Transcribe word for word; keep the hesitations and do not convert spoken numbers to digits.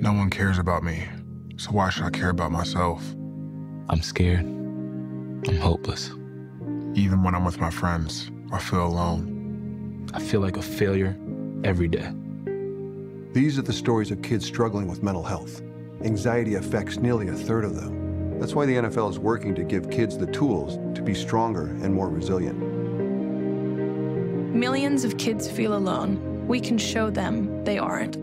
No one cares about me, so why should I care about myself? I'm scared. I'm hopeless. Even when I'm with my friends, I feel alone. I feel like a failure every day. These are the stories of kids struggling with mental health. Anxiety affects nearly a third of them. That's why the N F L is working to give kids the tools to be stronger and more resilient. Millions of kids feel alone. We can show them they aren't.